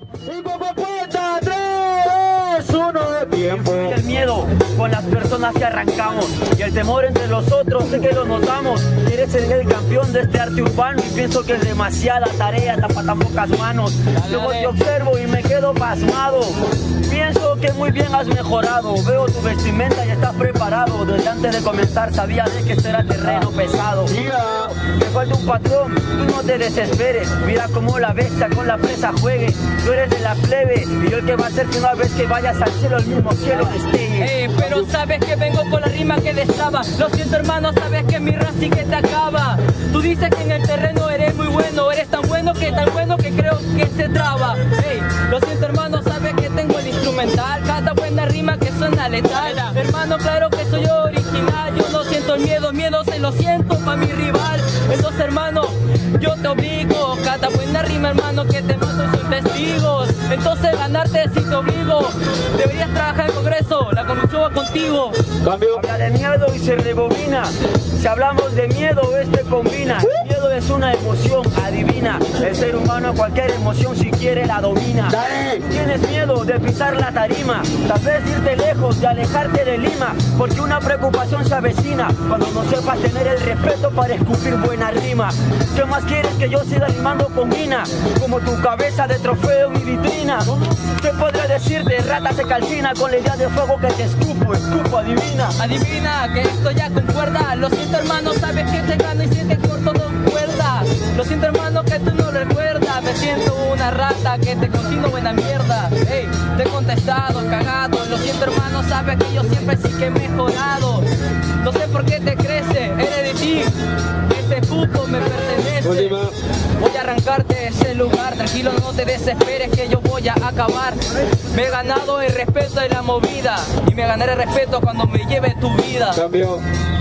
Y como cuenta 3, 2, 1, tiempo. El miedo con las personas que arrancamos y el temor entre los otros, sé que lo notamos. Quieres ser el campeón de este arte urbano y pienso que es demasiada tarea, tapa tan pocas manos. Luego te observo y me quedo pasmado. Pienso que muy bien has mejorado. Veo tu vestimenta y estás preparado. Desde antes de comenzar sabía de que esto era terreno pesado. Me falta un patrón, tú no te desesperes. Mira cómo la bestia con la presa juegue. Tú eres de la plebe y yo el que va a hacer que una vez que vayas al cielo, el mismo cielo esté. Pero sabes que vengo con la rima que destraba. Lo siento hermano, sabes que mi raza sí que te acaba. Tú dices que en el terreno eres muy bueno. Eres tan bueno que creo que se traba. Lo siento hermano, sabes que tengo el instrumental. Cada buena rima que suena letal. Hermano, claro que soy original. Yo no siento el miedo se lo siento pa' mi rival. Entonces hermano, yo te obligo. Cada buena rima hermano que te mato y son testigos. Entonces ganarte si te obligo. Deberías trabajar en Congreso, la corrupción va contigo. Cambio. Habla de miedo y se rebobina. Si hablamos de miedo, este combina. El miedo es una emoción, adivina. El ser humano cualquier emoción si quiere la domina. Dale. Tienes miedo de pisar la tarima, tal vez irte lejos, de alejarte de Lima, porque una preocupación se avecina cuando no sepas tener el respeto para escupir buena rima. ¿Qué más quieres que yo siga rimando con guina? Como tu cabeza de trofeo en mi vitrina. ¿Qué podré decirte? Rata se calcina con la idea de fuego que te escupo, adivina. Adivina que esto ya concuerda. Lo siento hermano, sabes que te gano y si te corto no cuerda. Lo siento hermano que tú no recuerdas. Me siento una rata que te cocino buena mierda. Te he contestado, cagado. Lo siento hermano, sabes que yo siempre sí que he mejorado. No sé por qué te crece, eres de ti. Ese puto me pertenece. Última. Voy a arrancarte de ese lugar. Tranquilo, no te desesperes que yo voy a acabar. Me he ganado el respeto de la movida y me ganaré el respeto cuando me lleve tu vida. Cambio.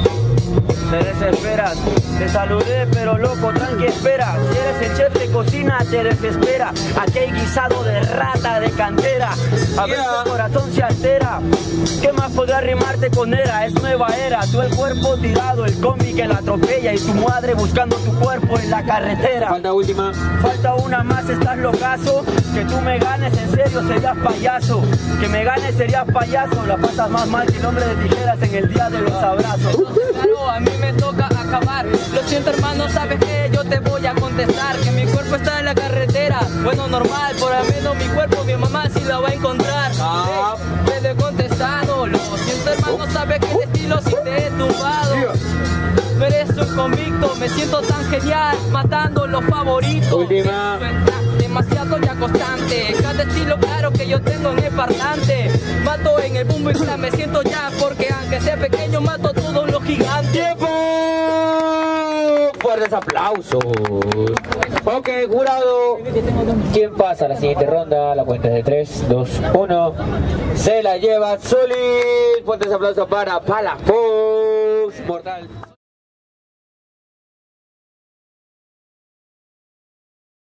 Te desesperas, te saludé pero loco, tranqui espera. Si eres el chef de cocina te desespera. Aquí hay guisado de rata de cantera. A veces el corazón se altera. ¿Qué más podrá rimarte con era? Es nueva era. Tú el cuerpo tirado, el combi que la atropella y tu madre buscando tu cuerpo en la carretera. Falta última. Falta una más, estás locazo. Que tú me ganes en serio serías payaso. Que me ganes serías payaso. La pasas más mal que el hombre de tijeras en el día de los abrazos. Claro, a mí me toca acabar. Lo siento hermano, sabes que yo te voy a contestar. Que mi cuerpo está en la carretera. Bueno, normal, por lo menos mi cuerpo mi mamá sí la va a encontrar. Te he contestado. Lo siento hermano, sabes que el estilo sí te he tumbado. Tú eres un convicto, me siento tan genial, matando los favoritos. Última. Demasiado ya constante, cada estilo claro que yo tengo en el parlante. Mato en el boom y clap, me siento ya, porque aunque sea pequeño mato todos los gigantes. ¡Tiempo! Fuertes aplausos. Ok, jurado. ¿Quién pasa a la siguiente ronda? La cuenta es de 3, 2, 1. Se la lleva Solís. Fuertes aplausos para Palafox. Mortal.